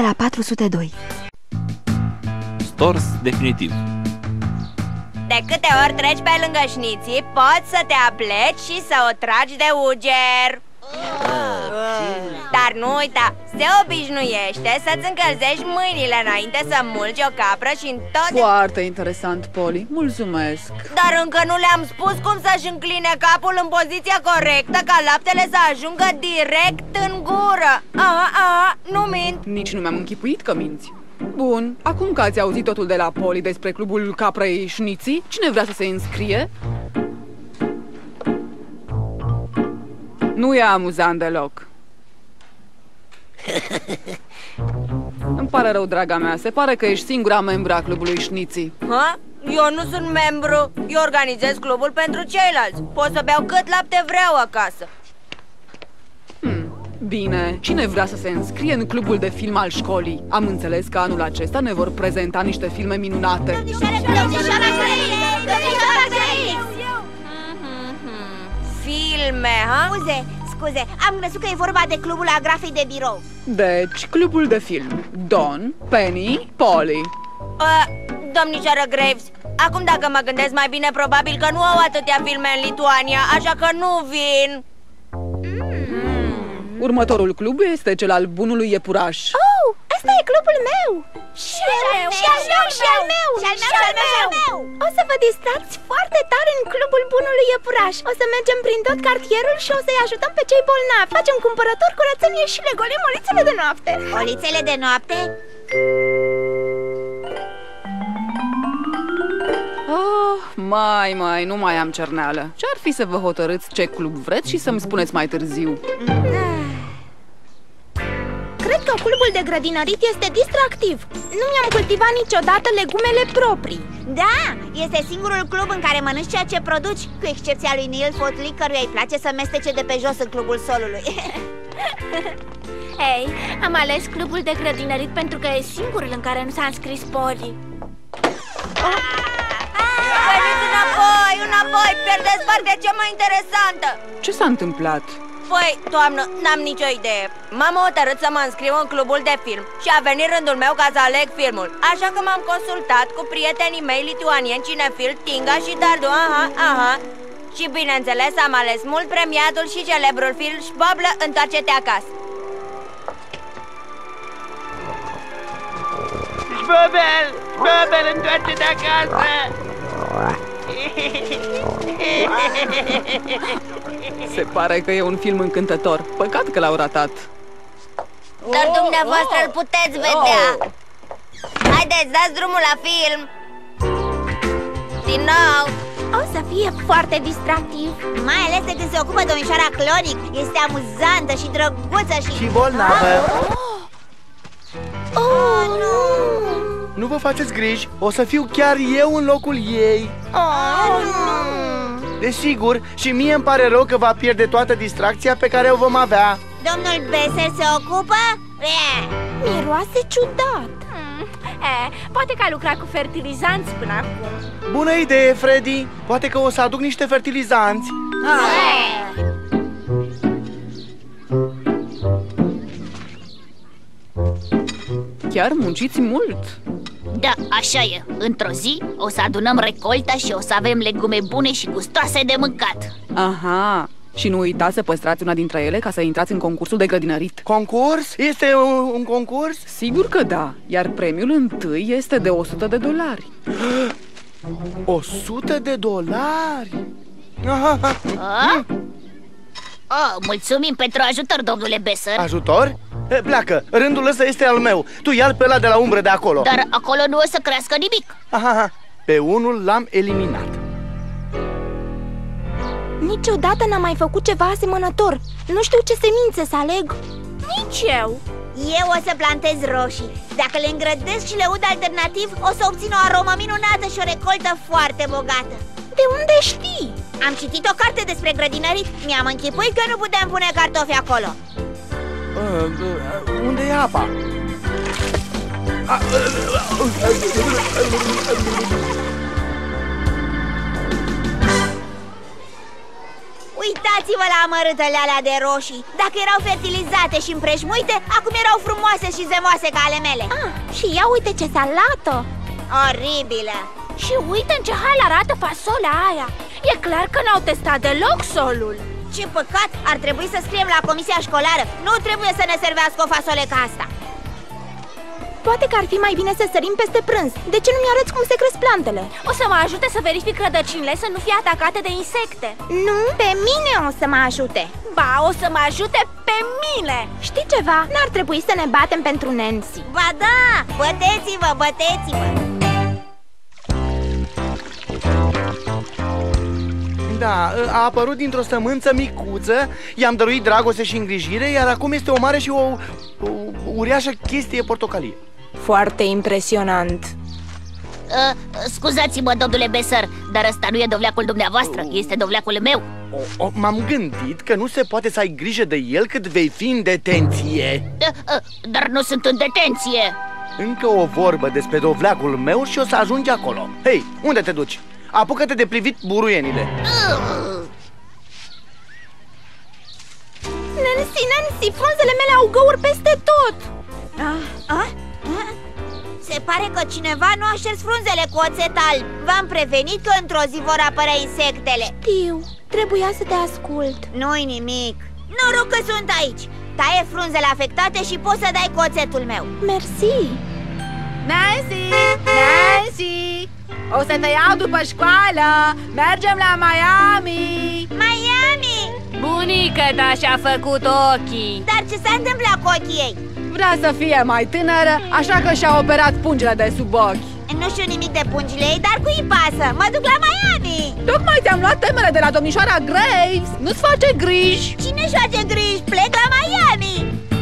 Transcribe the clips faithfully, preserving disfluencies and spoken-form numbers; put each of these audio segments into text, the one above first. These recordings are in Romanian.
la patru sute doi. Stors definitiv. De câte ori treci pe lângă șniții, poți să te apleci și să o tragi de uger. Dar nu uita, se obișnuiește să-ți încălzești mâinile înainte să mulgi o capră și în tot... Foarte interesant, Polly, mulțumesc. Dar încă nu le-am spus cum să-și încline capul în poziția corectă, ca laptele să ajungă direct în gură. Aha, aha, nu mint. Nici nu mi-am închipuit că minți. Bun, acum că ați auzit totul de la Polly despre clubul caprei șniții, cine vrea să se înscrie? Nu e amuzant deloc. Îmi pare rău, draga mea, se pare că ești singura membra a clubului șniții. Ha? Eu nu sunt membru, eu organizez clubul pentru ceilalți. Pot să beau cât lapte vreau acasă. Hmm. Bine, cine vrea să se înscrie în clubul de film al școlii? Am înțeles că anul acesta ne vor prezenta niște filme minunate. Filme, ha? Scuze, scuze, am crezut că e vorba de clubul agrafei de birou. Deci, clubul de film. Don, Penny, Polly. uh, Domnișoară Graves, acum dacă mă gândesc mai bine, probabil că nu au atâtea filme în Lituania, așa că nu vin. Următorul club este cel al bunului iepuraș. Oh, ăsta e clubul meu! Și al meu, și al meu, și al meu, și al meu, și al meu! O să vă distracți foarte tare în clubul bunului iepuraș. O să mergem prin tot cartierul și o să-i ajutăm pe cei bolnavi. Facem cumpărători, curățenie și le golim olițele de noapte. Olițele de noapte? Oh, mai, mai, nu mai am cerneală. Ce-ar fi să vă hotărâți ce club vreți și să-mi spuneți mai târziu? Cred că clubul de grădinărit este distractiv. Nu mi-am cultivat niciodată legumele proprii. Da, este singurul club în care mănânci ceea ce produci, cu excepția lui Neil Fotley, căruia îi place să mestece de pe jos în clubul solului. Hei, am ales clubul de grădinărit pentru că e singurul în care nu s-a înscris Polly. Veniți înapoi, înapoi, pierdeți partea cea mai interesantă. Ce s-a întâmplat? Păi, doamnă, n-am nicio idee. M-am hotărât să mă înscriu în clubul de film și a venit rândul meu ca să aleg filmul. Așa că m-am consultat cu prietenii mei lituanieni Cinefil, Tinga și Dardu, aha, aha. Și bineînțeles am ales mult premiatul și celebrul film Șboblă, întoarce-te acasă. Șbobel, Șbobel, întoarce-te acasă. Se pare că e un film încântător. Păcat că l-au ratat. Dar dumneavoastră îl puteți vedea. Haideți, dați drumul la film. Din nou. O să fie foarte distractiv. Mai ales de când se ocupă domnișoara Clonic. Este amuzantă și drăguță și... Și bolnavă. Oh, nu! Nu vă faceți griji, o să fiu chiar eu în locul ei. Oh, nu! Desigur, și mie îmi pare rău că va pierde toată distracția pe care o vom avea. Domnul Besser se ocupă? Miroase ciudat. hmm. e, Poate că a lucrat cu fertilizanți până acum. Bună idee, Freddy. Poate că o să aduc niște fertilizanți. Chiar munciți mult. Da, așa e. Într-o zi o să adunăm recolta și o să avem legume bune și gustoase de mâncat. Aha. Și nu uitați să păstrați una dintre ele ca să intrați în concursul de grădinărit. Concurs? Este un, un concurs? Sigur că da. Iar premiul întâi este de o sută de dolari. o sută de dolari? A? Oh, mulțumim pentru ajutor, domnule Besser. Ajutor? E, pleacă, rândul ăsta este al meu. Tu ia-l pe ăla de la umbră de acolo. Dar acolo nu o să crească nimic. Aha, pe unul l-am eliminat. Niciodată n-am mai făcut ceva asemănător. Nu știu ce semințe să aleg. Nici eu. Eu o să plantez roșii. Dacă le îngrădesc și le ud alternativ, o să obțin o aromă minunată și o recoltă foarte bogată. De unde știi? Am citit o carte despre grădinărit. Mi-am închipuit că nu putem pune cartofi acolo. uh, uh, Unde e apa? Uita, Uitați-vă la amărâtele alea de roșii. Dacă erau fertilizate și împrejmuite, acum erau frumoase și zemoase ca ale mele. Ah, și ia uite ce salată! Oribilă! Și uite în ce hal arată fasolea aia. E clar că n-au testat deloc solul. Ce păcat! Ar trebui să scriem la comisia școlară. Nu trebuie să ne servească o fasole ca asta. Poate că ar fi mai bine să sărim peste prânz. De ce nu mi-arăți cum se cresc plantele? O să mă ajute să verific rădăcinile să nu fie atacate de insecte. Nu, pe mine o să mă ajute. Ba, o să mă ajute pe mine. Știi ceva? N-ar trebui să ne batem pentru Nancy. Ba da! Băteți-vă, băteți-vă! Da, a apărut dintr-o sămânță micuță, i-am dăruit dragoste și îngrijire, iar acum este o mare și o, o uriașă chestie portocalie. Foarte impresionant. uh, Scuzați-mă, domnule Besăr, dar ăsta nu e dovleacul dumneavoastră, este dovleacul meu. M-am gândit că nu se poate să ai grijă de el cât vei fi în detenție. uh, uh, Dar nu sunt în detenție. Încă o vorbă despre dovleacul meu și o să ajungi acolo. Hei, unde te duci? Apucă-te de privit buruienile. Nancy, Nancy, frunzele mele au găuri peste tot. ah, ah, ah. Se pare că cineva nu a șters frunzele cu oțet alb. V-am prevenit că într-o zi vor apărea insectele. Știu, trebuia să te ascult. Nu-i nimic. Noroc că sunt aici. Taie frunzele afectate și poți să dai cu oțetul meu. Mersi. Nancy! Nancy! O să te iau după școală! Mergem la Miami! Miami! Bunica ta și-a făcut ochii. Dar ce s-a întâmplat cu ochii ei? Vrea să fie mai tânără, așa că și-a operat pungile de sub ochi. Nu știu nimic de pungile ei, dar cui pasă? Mă duc la Miami! Tocmai ți-am luat temele de la domnișoara Graves. Nu-ți face griji? Cine-și face griji? Plec la Miami!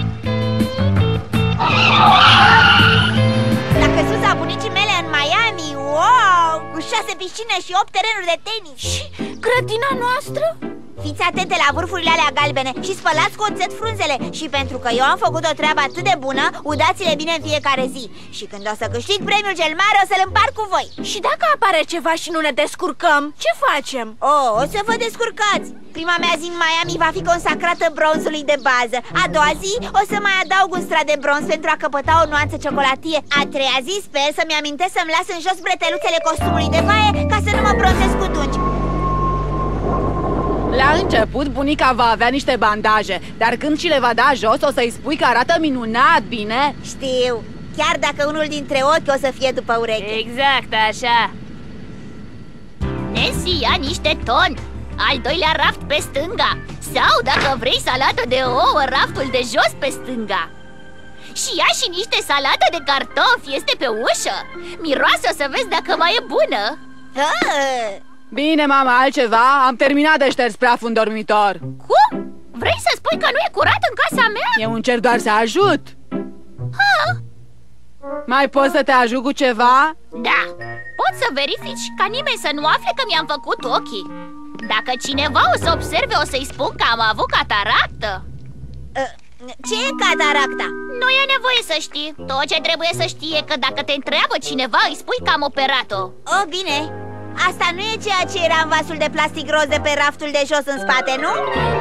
Dacă sus a bunicii mele în Miami, wow! Cu șase piscine și opt terenuri de tenis. Și grădina noastră? Fiți atente la vârfurile alea galbene și spălați cu oțet frunzele. Și pentru că eu am făcut o treabă atât de bună, udați-le bine în fiecare zi. Și când o să câștig premiul cel mare, o să-l împart cu voi. Și dacă apare ceva și nu ne descurcăm, ce facem? Oh, o să vă descurcați. Prima mea zi în Miami va fi consacrată bronzului de bază. A doua zi o să mai adaug un strat de bronz pentru a căpăta o nuanță ciocolatie. A treia zi sper să-mi amintesc să-mi las în jos breteluțele costumului de baie ca să nu mă bronzez cu tunci. La început, bunica va avea niște bandaje, dar când și le va da jos, o să-i spui că arată minunat, bine? Știu, chiar dacă unul dintre ochi o să fie după ureche. Exact așa. Nancy, ia niște ton. Al doilea raft pe stânga. Sau, dacă vrei salată de ouă, raftul de jos pe stânga. Și ia și niște salată de cartofi, este pe ușă. Miroase, o să vezi dacă mai e bună. Ah! Bine, mama, altceva? Am terminat de șters praful în dormitor. Cum? Vrei să spui că nu e curat în casa mea? Eu încerc doar să ajut. Ha? Mai poți să te ajut cu ceva? Da, poți să verifici ca nimeni să nu afle că mi-am făcut ochii. Dacă cineva o să observe, o să-i spun că am avut cataractă. Uh, ce e cataracta? Nu e nevoie să știi. Tot ce trebuie să știe că dacă te întreabă cineva, îi spui că am operat-o. Oh, bine. Asta nu e ceea ce era în vasul de plastic roz de pe raftul de jos în spate, nu?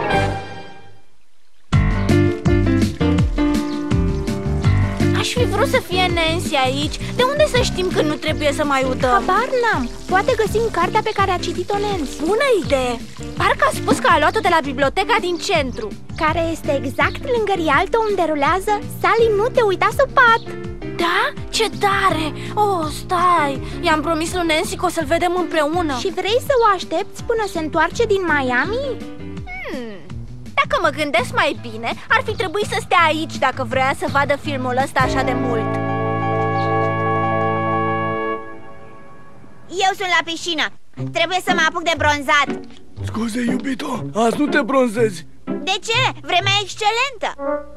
Aș fi vrut să fie Nancy aici. De unde să știm că nu trebuie să mai udăm? Habar n-am. Poate găsim cartea pe care a citit-o Nancy. Bună idee! Parcă a spus că a luat-o de la biblioteca din centru, care este exact lângă rialtă unde rulează Sally, nu te uita sub pat. Da? Ce tare! Oh, stai! I-am promis lui Nancy că o să-l vedem împreună. Și vrei să o aștepți până se întoarce din Miami? Hmm. Dacă mă gândesc mai bine, ar fi trebuit să stea aici dacă vrea să vadă filmul ăsta așa de mult. Eu sunt la piscină. Trebuie să mă apuc de bronzat. Scuze, iubito, azi nu te bronzezi. De ce? Vremea e excelentă.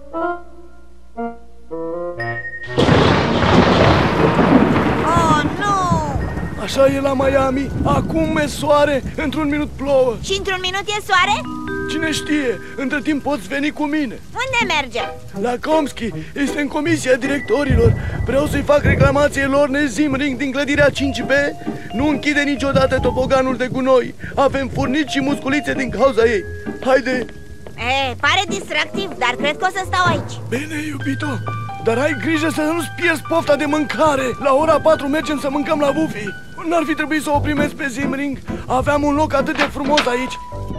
Oh, nu! Așa e la Miami, acum e soare, într-un minut plouă. Și într-un minut e soare? Cine știe, între timp poți veni cu mine. Unde mergem? La Komski, este în comisia directorilor. Vreau să-i fac reclamație Lorne Zimring din clădirea cinci B. Nu închide niciodată toboganul de gunoi. Avem furnici și musculițe din cauza ei. Haide! E, pare distractiv, dar cred că o să stau aici. Bine, iubito, dar ai grijă să nu-ți pierzi pofta de mâncare. La ora patru mergem să mâncăm la Buffy. N-ar fi trebuit să o primesc pe Zimring. Aveam un loc atât de frumos aici.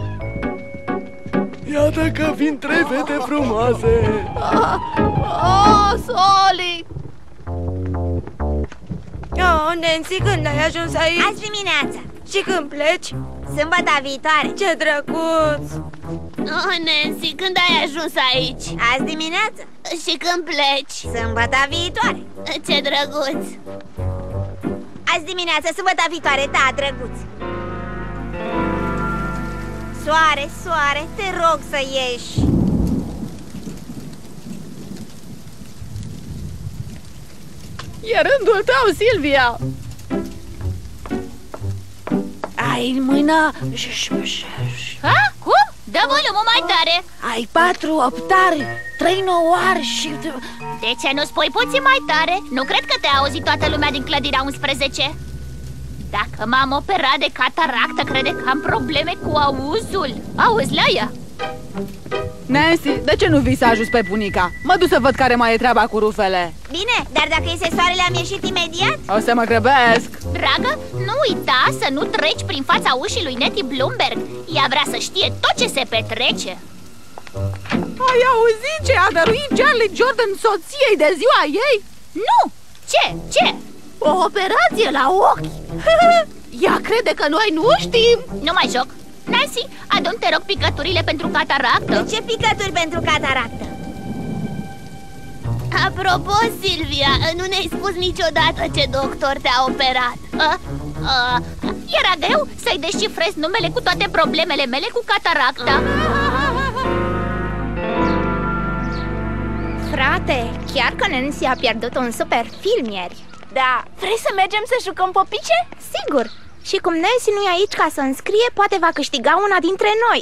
Iată că vin trei fete frumoase. Oh, oh Soli! Oh, Nancy, când ai ajuns aici? Azi dimineața. Și când pleci? Sâmbătă viitoare. Ce drăguț! Oh, Nancy, când ai ajuns aici? Azi dimineața. Și când pleci? Sâmbătă viitoare. Ce drăguț! Azi dimineața, sâmbătă viitoare, da, drăguț. Soare, soare, te rog să ieși. E rândul tău, Silvia! Ai mâna... Ha? Cum? Dă volumul mai tare. Ai patru optari, trei nouari și... De ce nu spui puțin mai tare? Nu cred că te-a auzit toată lumea din clădirea unsprezece. Dacă m-am operat de cataractă, crede că am probleme cu auzul. Auzi, Laia? Nancy, de ce nu vii să ajuți pe bunica? Mă duc să văd care mai e treaba cu rufele. Bine, dar dacă iese soarele am ieșit imediat? O să mă grăbesc. Dragă, nu uita să nu treci prin fața ușii lui Nettie Bloomberg. Ea vrea să știe tot ce se petrece. Ai auzit ce a dăruit Charlie Jordan soției de ziua ei? Nu! Ce? Ce? O operație la ochi! Ea crede că noi nu știm! Nu mai joc! Nancy, adun, te rog, picăturile pentru cataractă. De ce picături pentru cataractă? Apropo, Silvia, nu ne-ai spus niciodată ce doctor te-a operat. a, a, Era greu să-i descifrezi numele cu toate problemele mele cu cataracta. Frate, chiar că Nancy a pierdut un super film ieri. Da, vrei să mergem să jucăm popice? Sigur! Și cum Nancy nu e aici ca să înscrie, poate va câștiga una dintre noi.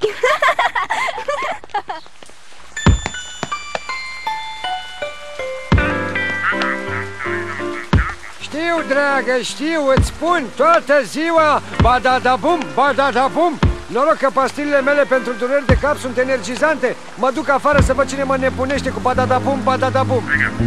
Știu, dragă, știu, îți spun toată ziua ba-da-da-bum, ba-da-da-bum. Noroc că pastilele mele pentru dureri de cap sunt energizante. Mă duc afară să văd cine mă nebunește cu ba-da-da-bum, ba-da-da-bum.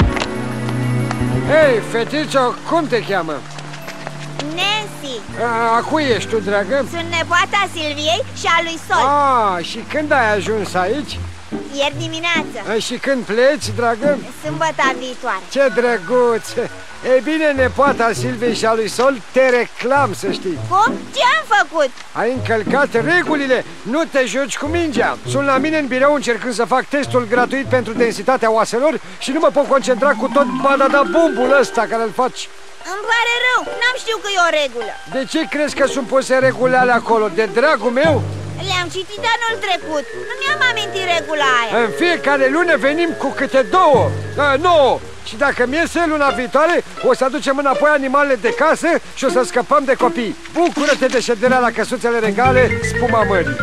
Hei, fetițo, cum te cheamă? Nancy. A, a cui ești tu, dragă? Sunt nepoata Silviei și a lui Sol. Ah, și când ai ajuns aici? Ieri dimineață. A, și când pleci, dragă? Sâmbătă viitoare. Ce drăguț! Ei bine, nepoata Silviei și a lui Sol, te reclam, să știi. Cum? Ce am făcut? Ai încălcat regulile, nu te joci cu mingea. Sunt la mine în birou încercând să fac testul gratuit pentru densitatea oaselor și nu mă pot concentra cu tot badada-bumbul ăsta care îl faci. Îmi pare rău, n-am știut că e o regulă. De ce crezi că sunt puse regulile acolo? De dragul meu? Le-am citit anul trecut, nu mi-am amintit regula aia. În fiecare lună venim cu câte două, a, nouă. Și dacă mi iese luna viitoare, o să aducem înapoi animalele de casă și o să scăpăm de copii. Bucură-te de șederea la căsuțele regale, spuma mării.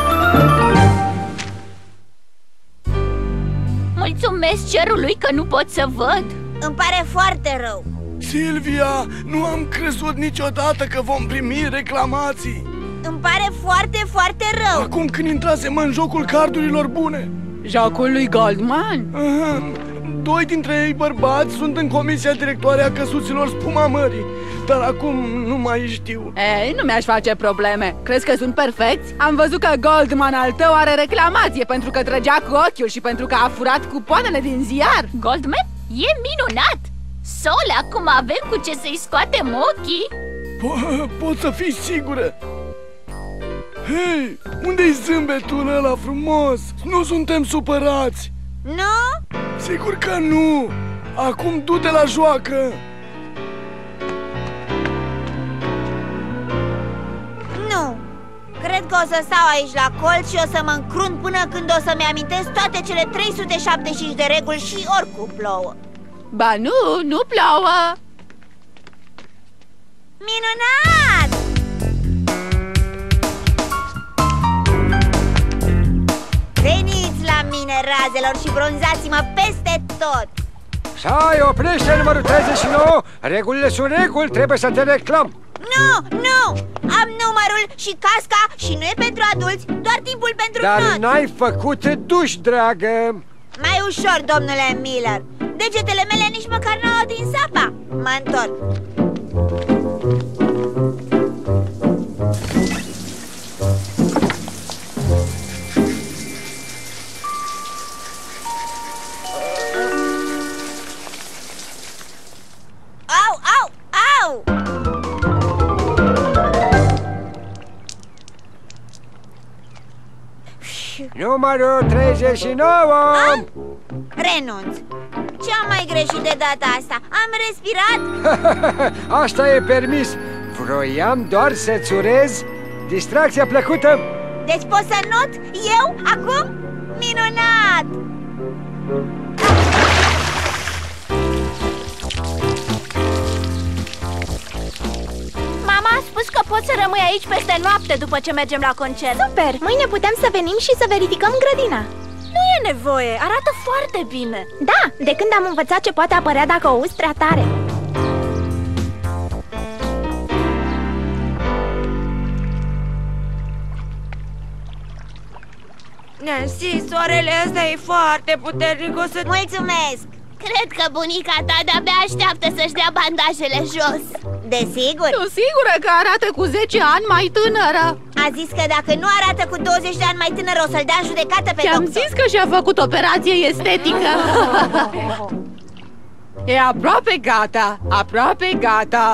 Mulțumesc cerului că nu pot să văd. Îmi pare foarte rău. Silvia, nu am crezut niciodată că vom primi reclamații. Îmi pare foarte, foarte rău. Acum când intrasem în jocul cardurilor bune. Jocul lui Goldman? Aha. Doi dintre ei bărbați sunt în comisia directoare a căsuților Spuma Mării. Dar acum nu mai știu. Ei, nu mi-aș face probleme. Crezi că sunt perfecți? Am văzut că Goldman al tău are reclamație pentru că trăgea cu ochiul și pentru că a furat cupoanele din ziar. Goldman? E minunat! Sol, acum avem cu ce să-i scoatem ochii. Po- Pot să fii sigură. Hei, unde-i zâmbetul ăla frumos? Nu suntem supărați. Nu? Sigur că nu. Acum du-te la joacă. Nu. Cred că o să stau aici la colț și o să mă încrunt până când o să-mi amintesc toate cele trei sute șaptezeci și cinci de reguli și oricum plouă. Ba nu, nu plouă. Minunat! Veniți la mine, razelor, și bronzați-mă peste tot. Stai, oprește numărul treizeci și nouă. Regulile sunt reguli, trebuie să te reclam. Nu, nu! Am numărul și casca și nu e pentru adulți, doar timpul pentru Dar not. n-ai făcut duș, dragă. Mai ușor, domnule Miller. Degetele mele nici măcar n-au atins apa. Mă întorc. Au, au, au! Numărul treizeci și nouă. A? Renunț. Ce-am mai greșit de data asta? Am respirat? Asta e permis. Vroiam doar să-ți urez distracția plăcută. Deci pot să not eu acum? Minunat! Mama a spus că poți să rămâi aici peste noapte după ce mergem la concert. Super! Mâine putem să venim și să verificăm grădina. Nu e nevoie, arată foarte bine. Da, de când am învățat ce poate apărea dacă o uzi prea tare. Nancy, soarele ăsta e foarte puternic, o să... Mulțumesc! Cred că bunica ta de-abia așteaptă să-și dea bandajele jos. Desigur! Sunt sigură că arată cu zece ani mai tânără. A zis că dacă nu arată cu douăzeci de ani mai tânăr, o să-l dea în judecată pe Ți-am doctor. zis că și-a făcut operație estetică. E aproape gata, aproape gata.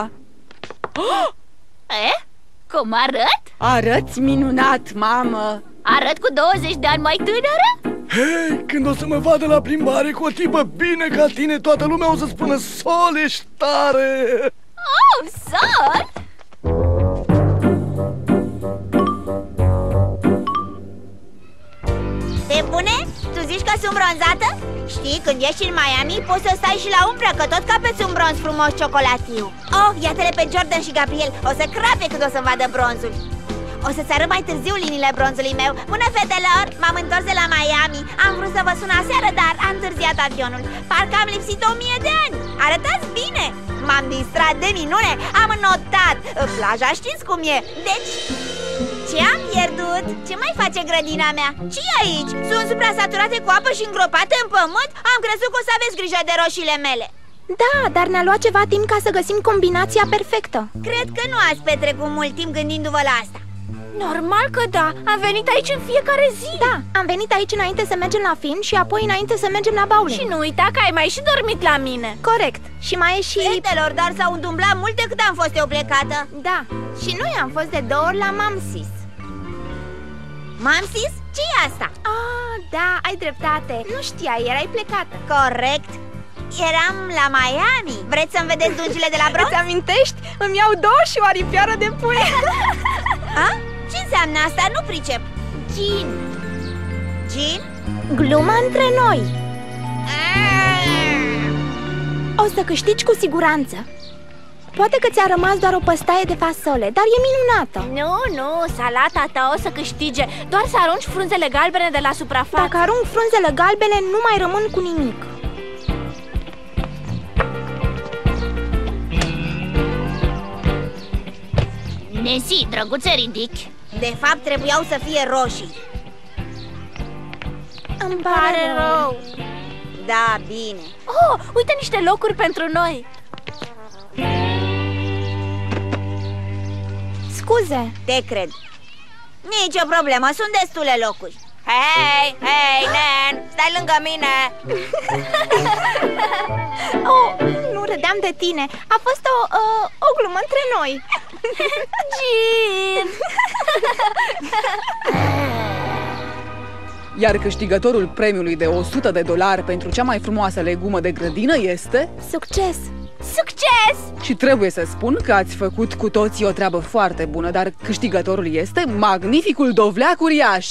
E? Cum arăt? Arăți minunat, mamă. Arăt cu douăzeci de ani mai tânără? Hei, când o să mă vadă la plimbare cu o tipă bine ca tine, toată lumea o să spună: Sol, ești tare! Oh, Sol! Pe bune? Tu zici că sunt bronzată? Știi, când ești în Miami, poți să stai și la umbră, că tot capeți un bronz frumos ciocolatiu. Oh, iată-le pe Jordan și Gabriel, o să crape când o să-mi vadă bronzul. O să-ți arăt mai târziu liniile bronzului meu. Bună, fetelor! M-am întors de la Miami. Am vrut să vă sun aseară, dar am întârziat avionul. Parcă am lipsit o mie de ani. Arătați bine! M-am distrat de minune. Am notat. Plaja știți cum e. Deci, ce am pierdut? Ce mai face grădina mea? Ce-i aici? Sunt suprasaturate cu apă și îngropate în pământ? Am crezut că o să aveți grijă de roșiile mele. Da, dar ne-a luat ceva timp ca să găsim combinația perfectă. Cred că nu ați petrecut mult timp gândindu-vă la asta. Normal că da, am venit aici în fiecare zi. Da, am venit aici înainte să mergem la film și apoi înainte să mergem la bowling. Și nu uita că ai mai și dormit la mine. Corect, și mai e și... Fetelor, dar s-au îndumblat multe cât am fost eu plecată. Da, și noi am fost de două ori la Mamsis. Mamsis? Ce-i asta? Ah, da, ai dreptate, nu știai, erai plecată. Corect. Eram la Miami. Vreți să-mi vedeți dungile de la bronz? Îți amintești? Îmi iau două și o aripioară de pui. A? Ce înseamnă asta? Nu pricep. Gin. Gin? Gluma între noi. O să câștigi cu siguranță. Poate că ți-a rămas doar o păstaie de fasole, dar e minunată. Nu, nu, salata ta o să câștige. Doar să arunci frunzele galbene de la suprafață. Dacă arunc frunzele galbene, nu mai rămân cu nimic. Nancy, drăguțe, ridic. De fapt, trebuiau să fie roșii. Îmi pare rău. Da, bine. Oh, uite niște locuri pentru noi. Scuze. Te cred. Nici o problemă, sunt destule locuri. Hei, hei, Nen, stai lângă mine. Oh, nu râdeam de tine. A fost o, uh, o glumă între noi. Gin. Iar câștigătorul premiului de o sută de dolari pentru cea mai frumoasă legumă de grădină este... Succes! Succes! Și trebuie să spun că ați făcut cu toții o treabă foarte bună, dar câștigătorul este magnificul dovleac uriaș!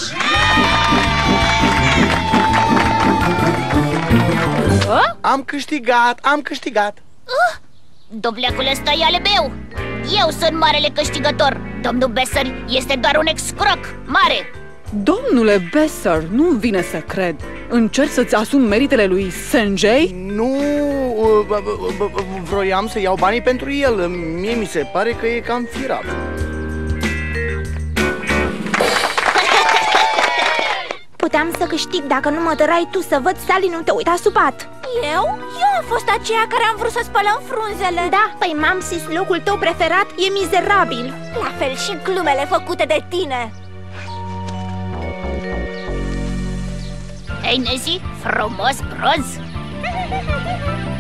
Am câștigat, am câștigat! Uh, dovleacul ăsta e ale meu! Eu sunt marele câștigător! Domnul Besări este doar un excroc mare! Domnule Besser, nu vine să cred. Încerci să-ți asumi meritele lui Sanjay? Nu, vroiam să iau banii pentru el. Mie mi se pare că e cam firat. Puteam să câștig dacă nu mă tărai tu să văd, Sally, nu te uita supat. Eu? Eu am fost aceea care am vrut să spălăm frunzele. Da, păi Mamsis, locul tău preferat e mizerabil. La fel și glumele făcute de tine. Hei, Nezi, frumos bronz!